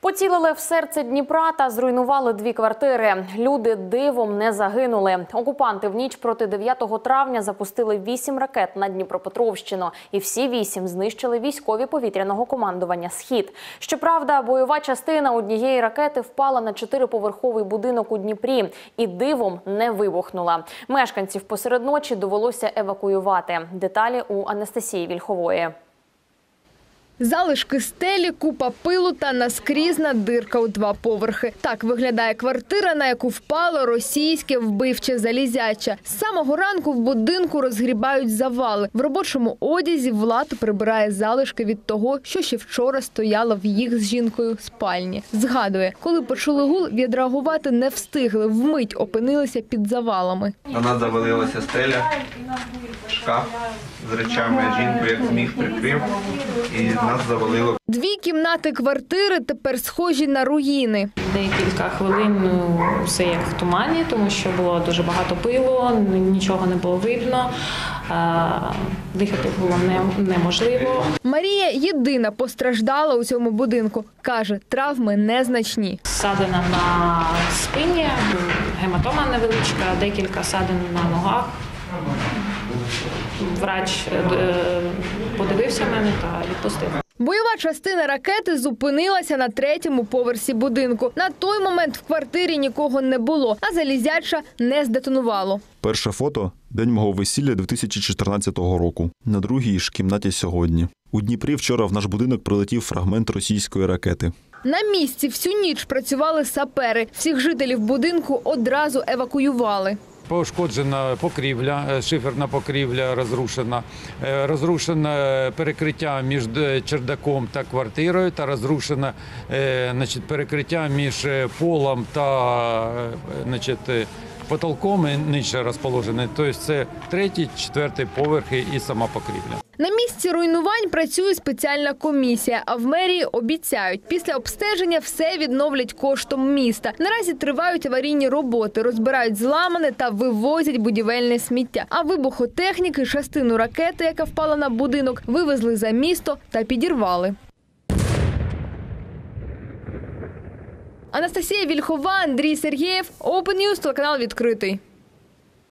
Поцілили в серце Дніпра та зруйнували 2 квартири. Люди дивом не загинули. Окупанти в ніч проти 9 травня запустили 8 ракет на Дніпропетровщину. І всі 8 знищили військові повітряного командування «Схід». Щоправда, бойова частина однієї ракети впала на 4-поверховий будинок у Дніпрі і дивом не вибухнула. Мешканців посеред ночі довелося евакуювати. Деталі у Анастасії Вільхової. Залишки стелі, купа пилу та наскрізна дирка у 2 поверхи. Так виглядає квартира, на яку впало російське вбивче залізяча. З самого ранку в будинку розгрібають завали. В робочому одязі Влад прибирає залишки від того, що ще вчора стояло в їх з жінкою спальні. Згадує, коли почули гул, відреагувати не встигли, вмить опинилися під завалами. У нас завалилася стеля, шкаф з речами, жінку як зміг прикрив і нас завалило. 2 кімнати квартири тепер схожі на руїни. Декілька хвилин все як в тумані, тому що було дуже багато пилу, нічого не було видно, дихати було неможливо. Марія єдина постраждала у цьому будинку. Каже, травми незначні. Ссадина на спині, гематома невеличка, декілька ссадин на ногах. Врач подивився мене та відпустив. Бойова частина ракети зупинилася на 3-му поверсі будинку. На той момент в квартирі нікого не було, а залізяча не здетонувало. Перше фото – день мого весілля 2014 року. На другій ж кімнаті сьогодні. У Дніпрі вчора в наш будинок прилетів фрагмент російської ракети. На місці всю ніч працювали сапери. Всіх жителів будинку одразу евакуювали. Пошкоджена покрівля, шиферна покрівля розрушена. Розрушене перекриття між чердаком та квартирою та розрушене перекриття між полом та потолком нижче розположене. Тобто це 3-й, 4-й поверхи і сама покрівля. На місці руйнувань працює спеціальна комісія, а в мерії обіцяють, після обстеження все відновлять коштом міста. Наразі тривають аварійні роботи, розбирають зламане та вивозять будівельне сміття. А вибухотехніки частину ракети, яка впала на будинок, вивезли за місто та підірвали. Анастасія Вільхова, Андрій Сергєєв, Open News, телеканал «Відкритий».